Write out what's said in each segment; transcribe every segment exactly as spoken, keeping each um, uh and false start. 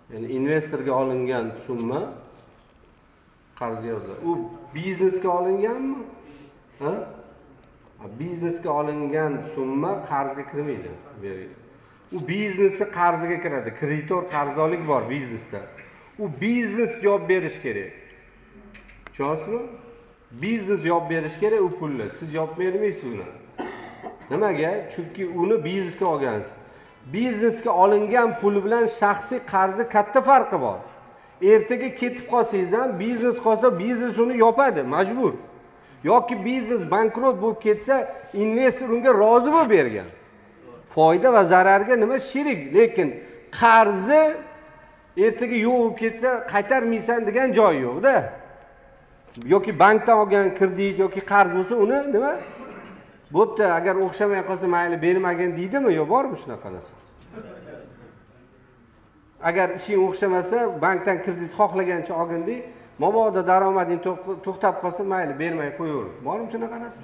Ya'ni investorga olingan summa qarzga yoziladi. U biznesga olinganmi? Ha? Biznesga olingan summa qarzga kirmaydi. U biznesni qarziga kiradi. Kreditor qarzdorlik bor biznesda. U biznes javob berish kerak. Tushunasizmi? Biznes javob berish kerak u pulni. Siz javob bermaysiz uni. Nimaga? Chunki uni biznesga olgansiz. Biznesga olingan pul bilan shaxsiy qarzi katta farqi bor. Ertaga ketib qolsangiz ham biznes qolsa biznes uni yopadi, majbur. Yoki biznes bankrot bo'lib ketsa, investor unga rozi bo'lib bergan. Foyda va zararga nima sherik, lekin qarzi ertaga yo'q bo'lib ketsa qaytarmaysan degan joyi yo'q-da. Yoki bankdan olgan kredit yoki qarz bo'lsa uni nima? Bo'pti, agar o'xshamay qolsa mayli bermagin deydimi, yo bormi shunaqa narsa? Agar ishing o'xshamasa, bankdan kredit xohlagancha olgandek, mabodo daromading to'xtab qolsa mayli bermay qo'yaver. Bormi shunaqa narsa?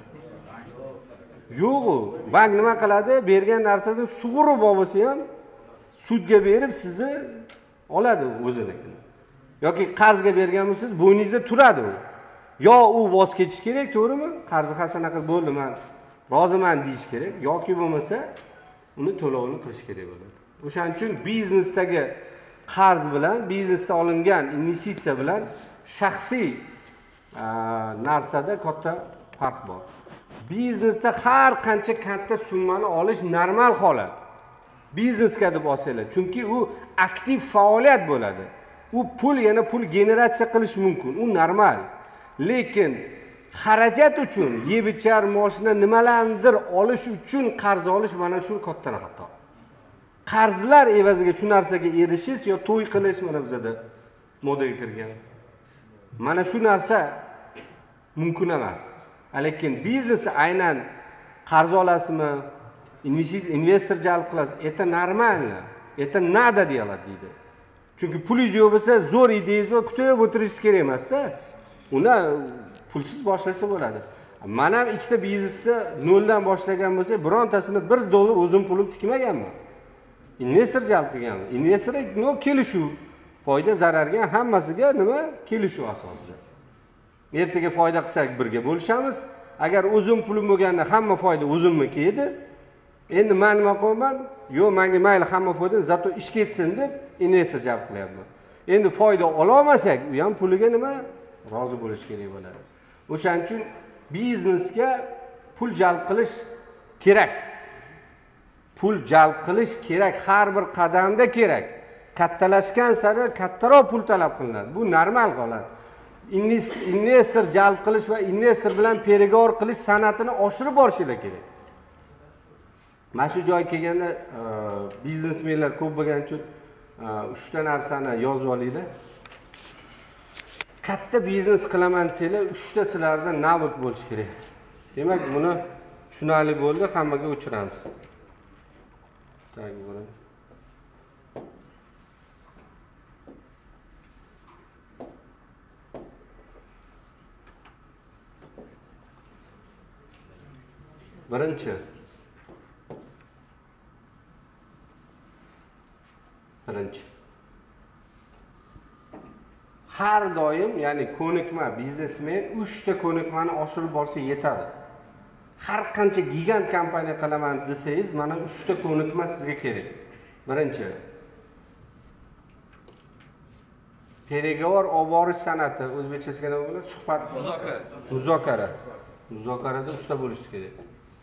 Yo'q, bank nima qiladi? Bergan narsasini sug'urib bo'lsa ham sudga berib sizni oladi o'zinikini. Yoki qarzga bergan bo'lsangiz, bo'yningizda turadi u. Yo u voz kechish kerak, to'g'rimi? Qarzni hasana qilib bo'ldi, men roziman deyish kerak, yoki bo'lmasa uni to'lovini qilish kerak bo'ladi. O'shaning uchun biznesdagi qarz bilan, biznesda olingan investitsiya bilan shaxsiy narsada katta farq bor. Biznesda har qancha katta summani olish normal holat. Biznesga deb olsanglar, chunki u aktiv faoliyat bo'ladi. U pul yana pul generatsiya qilish mumkin, u normal. Lekin xarajat uchun, yeb-ichar, mashina nimalardir olish uchun qarz olish mana shu katta xato. Qarzlar evaziga shu narsaga erishish yo to'y qilish mana bizda modaga kirgan. Mana shu narsa mumkin emas. Lekin biznesda aynan qarz olasizmi, investor jalb qilasiz, это нормально, это надо делать deydi. Chunki pulingiz yo'q bo'lsa, zo'r ideyingiz va kutib o'tirishingiz kerak emas-da. Uni pulsiz boshlasa bo'ladi. Men ham ikkita biznesni noldan boshlagan bo'lsa, birontasini bir dollar o'zim pulim tikmaganman. Investor jalb qilganman. Investor no kelishuv, foyda zararga hammasiga nima kelishuv asosida. Ertaga foyda qilsak birga bo'lishamiz. Agar o'zim pulim bo'lganda hamma foyda o'zimniki edi. Endi men nima qilaman? Yo'q, menga mayli hamma foyda, zato ish ketsin deb investor jalb qilyapman. Endi foyda ola olmasak, u ham puliga nima rozi bo'lish kerak bo'ladi. O'shaning uchun biznesga pul jalb qilish kerak. Pul jalb qilish kerak, har bir qadamda kerak. Kattalashgan sari kattaroq pul talab qilinadi. Bu normal holat. Investor jalb qilish va investor bilan переговор qilish san'atini oshirib borishlar kerak. Mana shu joyga kelganda biznesmenlar ko'p bo'lgani uchun uchta narsani yozib olinglar. Katta biznes qilaman desanglar, uchta sizlardan navbat bo'lish kerak. Demak, buni tushunarli bo'ldi, hammaga o'chiramiz. Birinchi. Birinchi. Har doim, ya'ni ko'nikma biznesmen uchta ko'nikmani oshirib borsa yetadi. Har qancha gigant kompaniya qilaman desangiz, mana uchta ko'nikma sizga kerak. Birinchi. Переговор olib borish san'ati, o'zbekchasiga nima bo'ladi? Suhbat, muzokara. Muzokara. Muzokarada usta bo'lish kerak.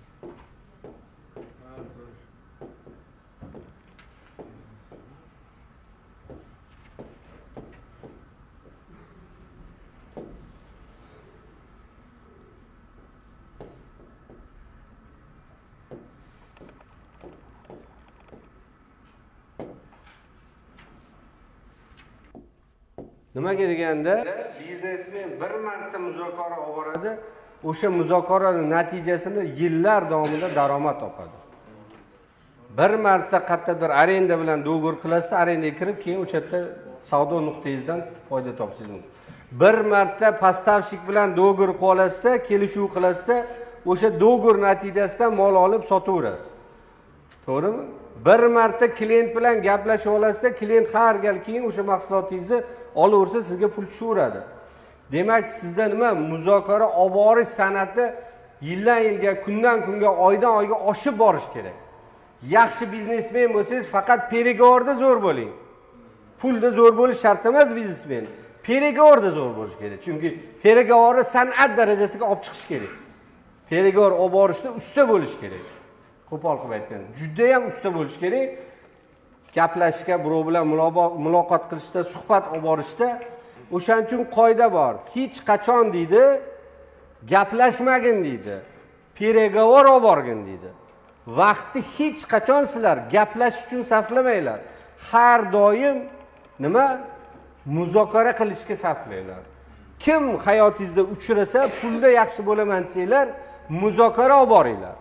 Nimaga deganda, biznesmen bir marta muzokara olib boradi, o'sha muzokaraning natijasini yillar davomida daromad topadi. Bir marta qayerdadir arenda bilan do'g'ir qilasiz, arendaga kirib, keyin o'sha yerda savdo nuqtangizdan foyda topsangiz mumkin. Bir marta postavshik bilan do'g'ir qolasizda, kelishuv qilasizda, o'sha do'g'ir natijasidan mol olib sotaverasiz. To'g'rimi? bir marta klient bilan gaplashib olasizda, klient har gal keyin o'sha mahsulotingizni olaversa, sizga pul tushaveradi. Demak, sizda nima muzokara olib borish san'ati yildan yilga, kundan kunga, oydan oyga oshib borish kerak. Yaxshi biznesmen bo'lsangiz, faqat переговорda zo'r bo'ling. Pulda zo'r bo'lish shart emas biznesmen. Переговорda zo'r bo'lish kerak. Chunki переговорni san'at darajasiga olib chiqish kerak. Переговор olib borishda usta bo'lish kerak. Qo'pol qilib aytgan. Juda ham usta bo'lish kerak. Gaplashishga, birov bilan muloqot qilishda, suhbat olib borishda o'shaning uchun qoida bor. Hech qachon deydi, gaplashmagin deydi. Переговор olib borgin deydi. Vaqtni hech qachon sizlar gaplashish uchun sarflamanglar. Har doim nima? Muzokara qilishga sarflanglar. Kim hayotingizda uchrasa, pulda yaxshi bo'laman desanglar, muzokara olib boringlar.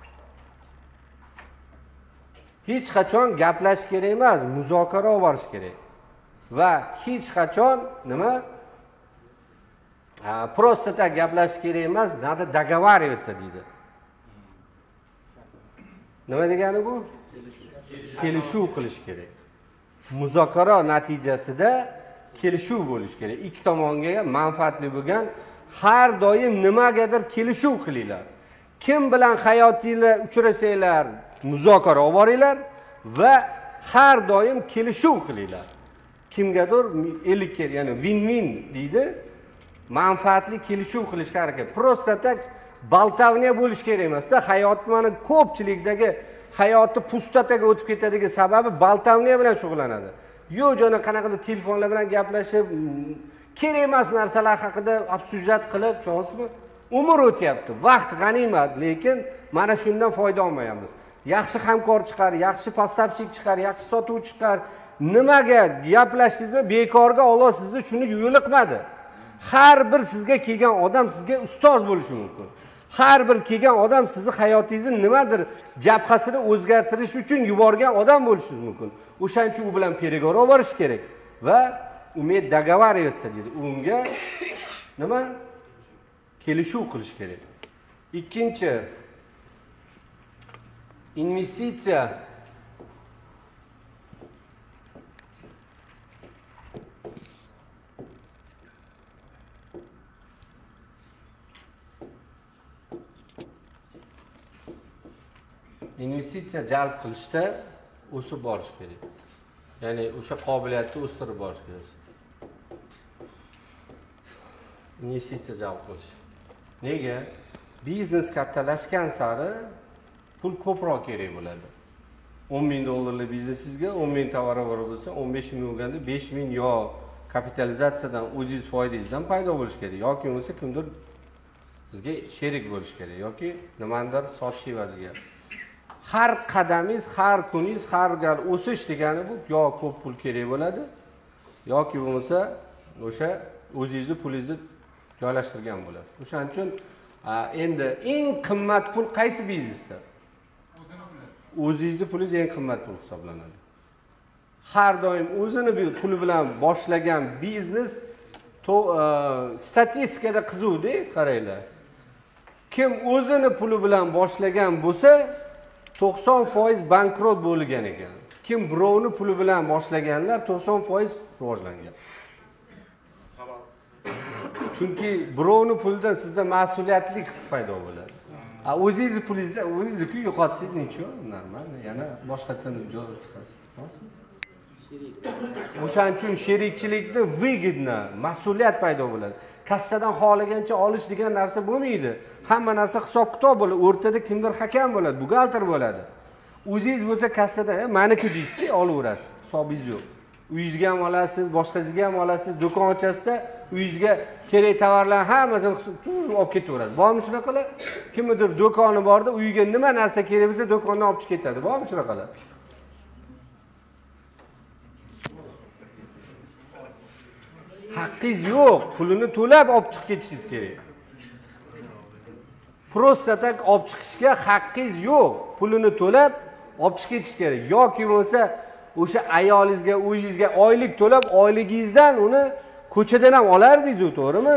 Hech qachon gaplashish kerak emas, muzokara olib borish kerak. Va hech qachon nima? Просто так gaplashish kerak emas, надо договариваться deydi. Nima degani bu? Kelishuv qilish kerak. Muzokara natijasida kelishuv bo'lish kerak. Ikki tomonga manfaatli bo'lgan har doim nimagadir kelishuv qilinglar. Kim bilan hayotingizda uchrasanglar, muzokara olib boringlar va har doim kelishuv qilinglar. Kimgadir ellik kel, ya'ni win-win deydi. Manfaatli kelishuv qilishga harakat. Просто так baltavniya bo'lish kerak emas-da. Hayot mana ko'pchilikdagi hayoti pustataga o'tib ketadigan sababi baltavniya bilan shug'ullanadi. Yo'q, jona qanaqadir telefonlar bilan gaplashib, kerak emas narsalar haqida obsujdat qilib, cho'smi? Umr o'tyapti, vaqt g'animat, lekin mana shundan foyda olmayapmiz. Yaxshi hamkor chiqar, yaxshi postavchik chiqar, yaxshi sotuvchi chiqar. Nimaga gaplashdingizmi? Bekorga Alloh sizni shuni yo'liqmadi. Har bir sizga kelgan odam sizga ustoz bo'lishi mumkin. Har bir kelgan odam sizni hayotingizni nimadir jabhasini o'zgartirish uchun yuborgan odam bo'lishi mumkin. O'shaning uchun u bilan переговор olib borish kerak va umet договариваться deydi. Unga nima? Kelishuv qilish kerak. Ikkinchi, investitsiya. Investitsiya jalb qilishda o'sib borish kerak. Ya'ni o'sha qobiliyatni o'stirib borish kerak. Investitsiya jalb qilish. Nega? Biznes kattalashgan sari pul ko'proq kerak bo'ladi. o'n ming dollarlik biznesingizga o'n ming tovarlar bo'lsa, o'n besh ming bo'lganda besh ming yo kapitalizatsiyadan o'zingiz foydangizdan paydo bo'lish kerak. Yoki bo'lmasa kimdir sizga sherik bo'lish kerak yoki nimadir sotish evaziga. Har qadamingiz, har kuningiz, har gal o'sish degani bu yo ko'p pul kerak bo'ladi, yoki bo'lmasa o'sha o'zingizning pulingizni joylashtirgan bo'ladi. O'shaning uchun endi eng qimmat pul qaysi biznesda? O'zingizning pulingiz eng qimmat pul hisoblanadi. Har doim o'zini puli bilan boshlagan biznes statistikada qizuvdi, qaranglar. Kim o'zini puli bilan boshlagan bo'lsa, to'qson foiz bankrot bo'lgan ekan. Kim birovni puli bilan boshlaganlar to'qson foiz rivojlangan. Chunki birovni pulidan sizda mas'uliyatlik his paydo bo'ladi. A o'zingiz pulingizda o'zingiz-ku yo'qotsangiz necha? Normal, yana boshqachani joy chiqasiz. O'shaning uchun sherikchilikda выгодно, mas'uliyat paydo bo'ladi. Kassadan xohlagancha olish degan narsa bo'lmaydi. Hamma narsa hisob-kitob bo'ladi. O'rtada kimdir hakam bo'ladi, buxgalter bo'ladi. O'zingiz bo'lsa kassada, "Meniki" deysiz, olaverasiz. Hisobingiz yo'q. Uyingizga ham olasiz, boshqasiga ham olasiz, do'kon ochasizda uyingizga kerak tovarlar hammasini olib ketaverasiz. Bormi shunaqalar? Kimdir do'koni borda, uyiga nima narsa kerak bo'lsa, do'kondan olib chiqib ketadi. Bormi shunaqalar? Haqqingiz yo'q, pulini to'lab olib chiqib ketishingiz kerak. Просто tak olib chiqishga haqqingiz yo'q, pulini to'lab olib chiqib ketish kerak. Yoki bo'lsa o'sha ayolingizga, uyingizga oylik to'lab, oyligingizdan uni ko'chadan ham olardingiz, to'g'rimi?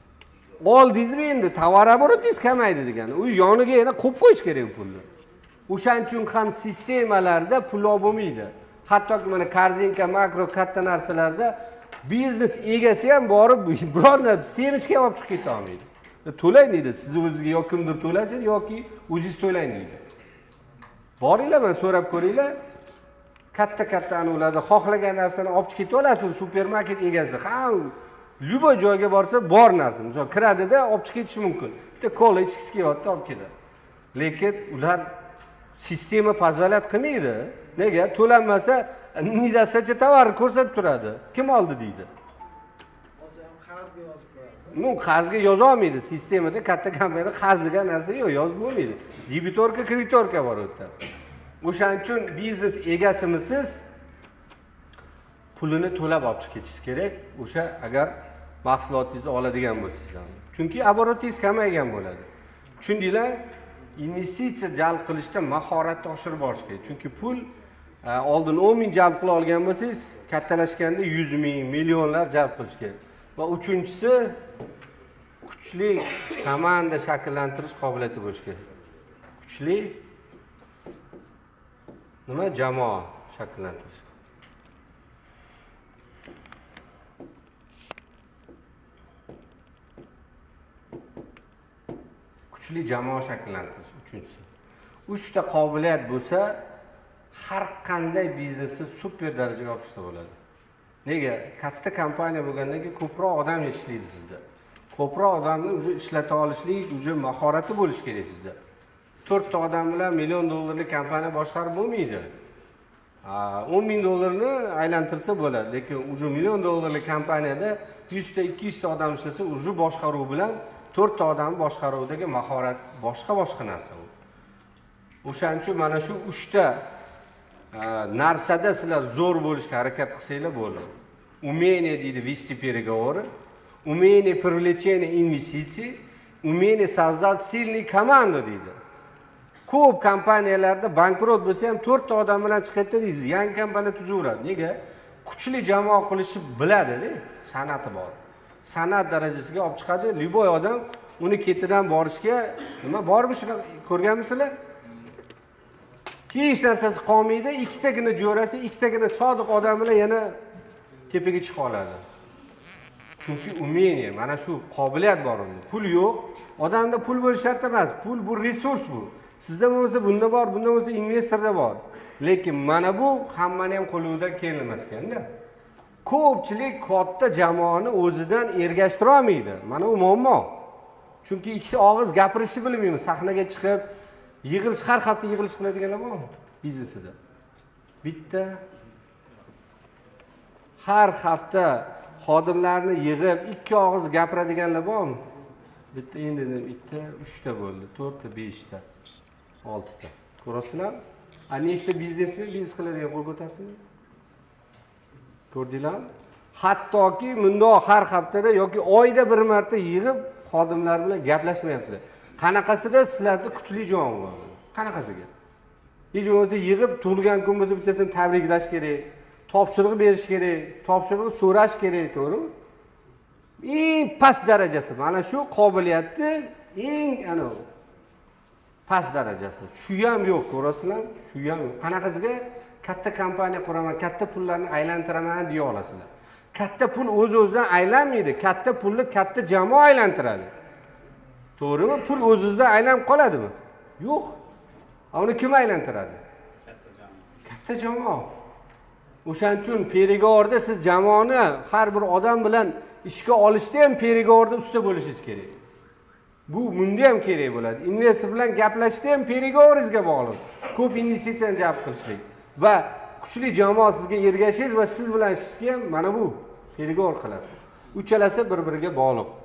Oldingizmi endi tovar oborotingiz kamaydi degani. U yoniga yana qo'yib qo'yish kerak pulni. O'shaning uchun ham sistemalarda pul bo'lmaydi. Hattoki mana Korzinka, makro katta narsalarda biznes egasi ham borib biror narsa semichka olib chiqib keta olmaydi. To'lang deydi, siz o'zingizga yo kimdir to'lasin yoki o'zingiz to'lang deydi. Boringlar, men so'rab ko'ringlar. Katta-katta ularda xohlagan narsani olib chiqib keta olasiz, supermarket egasi. Ha, любой joyga borsa bor narsa. Misol kiradida olib chiqib ketishi mumkin. Bitta kola ichkisi kelyapti, olib keladi. Lekin ular sistema позволяет qilmaydi. Nega? To'lanmasa, nidasacha tovarni ko'rsatib turadi. Kim oldi deydi. Olsa ham qarzga yozib qo'yadi. Ну, qarzga yoza olmaydi. Sistemada katta kompaniyada qarz degan narsa yo'q, yozib bo'lmaydi. Debitorka, kreditorka bor u yerda. O'shaning uchun biznes egasimisiz pulini to'lab olib chiqish ketishingiz kerak. O'sha agar mahsulotingizni oladigan bo'lsangiz ham. Chunki oborotingiz kamaygan bo'ladi. Tushundinglar? Investitsiya jalb qilishda mahoratni oshirib borish kerak. Chunki pul oldin o'n ming jalb qila olgan bo'lsangiz, kattalashganda yuz ming, millionlar jalb qilish kerak. Va uchinchisi kuchli komanda shakllantirish qobiliyati bo'lishi kerak. Kuchli nima jamoa shakllantirish. Kuchli jamoa shakllantirish uchinchisi. uchta qobiliyat bo'lsa, har qanday biznesni super darajaga olib chiqsa bo'ladi. Nega? Katta kompaniya bo'lgandan keyin ko'proq odam yetishlaydi sizda. Ko'proq odamni o'zi ishlata olishlik, o'zi mahorati bo'lish kerak sizda. to'rtta odam bilan million dollarlik kompaniya boshqarib bo'lmaydi. o'n ming dollarni aylantirsa bo'ladi, lekin o'zi million dollarlik kompaniyada yuzta, ikki yuzta odam ishlasa, o'zi boshqaruv bilan to'rtta odam boshqaruvidagi mahorat boshqa-boshqa narsa u. O'shaning uchun mana shu uchta narsada sizlar zo'r bo'lishga harakat qilsanglar bo'ladi. Умение deydi вести переговоры, умение привлечения инвестиций, умение создать сильную команду deydi. Ko'p kompaniyalarda bankrot bo'lsa ham to'rtta odam bilan chiqadi deysiz, yangi kompaniya tuzaveradi. Nega? Kuchli jamoa qilishni biladi-da, san'ati bor. San'at darajasiga olib chiqadi. Любой odam uni ketidan borishga nima bormi shuni ko'rganmisizlar? Hech narsasi qolmaydi, ikkitagina jo'rasi, ikkitagina sodiq odam bilan yana tepaga chiqa oladi. Chunki umeniya, mana shu qobiliyat bor unda. Pul yo'q, odamda pul bo'lish shart emas. Pul bu resurs bu. Sizda bo'lsa bunda bor, bunda bo'lsa investorda bor. Lekin mana bu hammani ham qo'lidan kelmas ekanda. Ko'pchilik katta jamoani o'zidan ergashtira olmaydi. Mana bu muammo. Chunki ikki og'iz gapirishni bilmaymiz. Sahnaga chiqib, yig'ilish har hafta yig'ilish qiladiganlar bormi biznesida? Bitta har hafta xodimlarni yig'ib ikki og'iz gapiradiganlar bormi? Bitta endi bitta, uchta bo'ldi, to'rtta, beshta, oltita. Ko'rasizlar? A nechta biznesni biznes qiladigan qo'l ko'tarsizlar? Ko'rdinglarmi? Hattoki bundoq har haftada yoki oyda bir marta yig'ib xodimlar bilan gaplashmayapsizlar. Qanaqasida sizlarda kuchli jon bor? Qanaqasiga? Hech bo'lmasa yig'ib tug'ilgan kun bo'lsa bittasini tabriklash kerak, topshiriq berish kerak, topshiriq so'rash kerak, to'g'rimi? Eng past darajasi mana shu qobiliyatni eng ana past darajasi. Shu ham yo'q, ko'rasizlar? Shu ham yo'q. Qanaqasiga katta kompaniya quraman, katta pullarni aylantiraman deya olasizlar. Katta pul o'z-o'zidan aylanmaydi. Katta pulni katta jamoa aylantiradi. To'g'rimi? Pul o'zingizda aylanib qoladimi? Yo'q. Uni kim aylantiradi? Katta jamoa. Katta jamoa. O'shaning uchun переговорda siz jamoani har bir odam bilan ishga olishda ham переговорda usta bo'lishingiz kerak. Bu bunda ham kerak bo'ladi. Investor bilan gaplashishda ham переговорingizga bog'liq. Ko'p investitsiyani jalb qilishlik va kuchli jamoa sizga ergashingiz va siz bilan ishlashga ham mana bu переговор qilasiz. Uchalasi bir-biriga bog'liq.